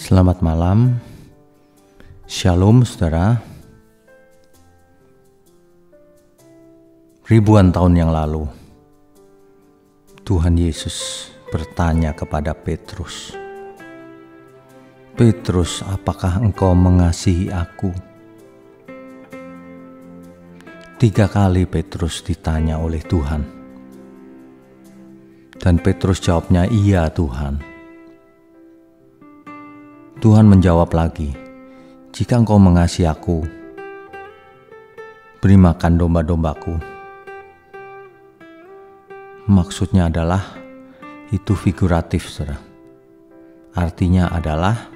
Selamat malam, Shalom saudara. Ribuan tahun yang lalu, Tuhan Yesus bertanya kepada Petrus, "Petrus, apakah engkau mengasihi aku?" 3 kali Petrus ditanya oleh Tuhan. Dan Petrus jawabnya, "Iya Tuhan." Tuhan menjawab lagi, "Jika engkau mengasihi aku, beri makan domba-dombaku." Maksudnya adalah, itu figuratif saudara. Artinya adalah,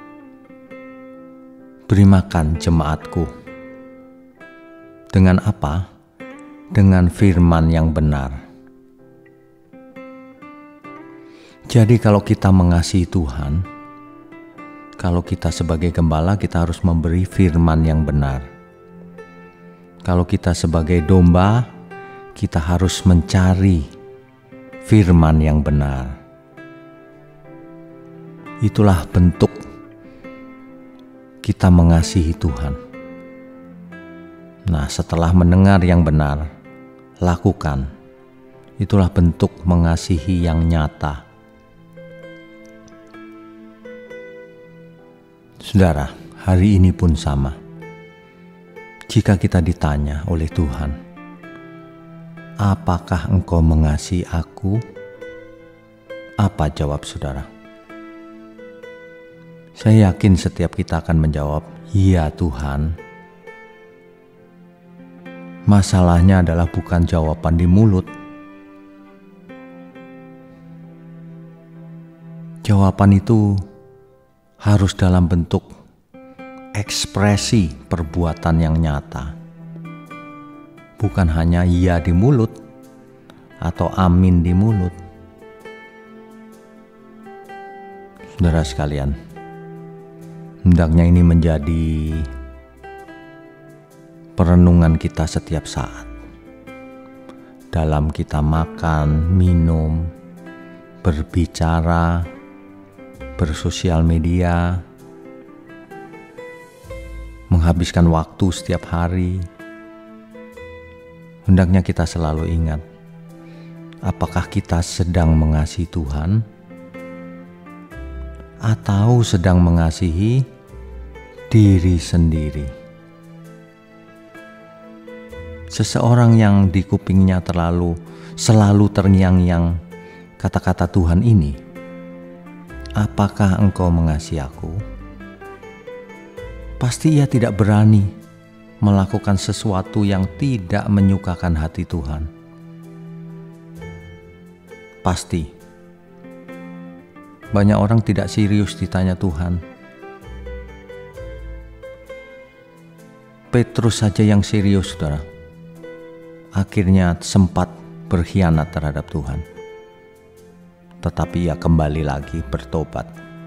beri makan jemaatku. Dengan apa? Dengan firman yang benar. Jadi kalau kita mengasihi Tuhan, kalau kita sebagai gembala, kita harus memberi firman yang benar. Kalau kita sebagai domba, kita harus mencari firman yang benar. Itulah bentuk kita mengasihi Tuhan. Nah, setelah mendengar yang benar, lakukan. Itulah bentuk mengasihi yang nyata. Saudara, hari ini pun sama. Jika kita ditanya oleh Tuhan, "Apakah engkau mengasihi aku?" Apa jawab saudara? Saya yakin setiap kita akan menjawab, "Iya Tuhan." Masalahnya adalah bukan jawaban di mulut. Jawaban itu harus dalam bentuk ekspresi perbuatan yang nyata. Bukan hanya iya di mulut atau amin di mulut. Saudara sekalian, hendaknya ini menjadi perenungan kita setiap saat. Dalam kita makan, minum, berbicara, bersosial media, menghabiskan waktu setiap hari, hendaknya kita selalu ingat, apakah kita sedang mengasihi Tuhan atau sedang mengasihi diri sendiri. Seseorang yang di kupingnya selalu terngiang-ngiang kata-kata Tuhan ini, "Apakah engkau mengasihi aku?" Pasti ia tidak berani melakukan sesuatu yang tidak menyukakan hati Tuhan. Pasti. Banyak orang tidak serius ditanya Tuhan. Petrus saja yang serius, saudara. Akhirnya sempat berkhianat terhadap Tuhan. Tetapi ia kembali lagi bertobat.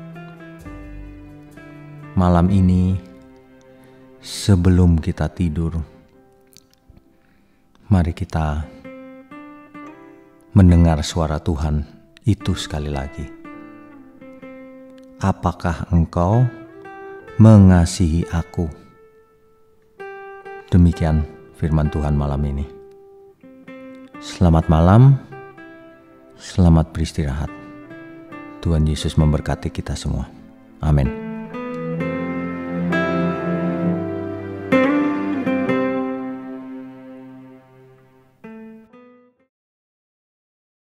Malam ini, sebelum kita tidur, mari kita mendengar suara Tuhan itu sekali lagi. "Apakah engkau mengasihi aku?" Demikian firman Tuhan malam ini. Selamat malam. Selamat beristirahat. Tuhan Yesus memberkati kita semua. Amin.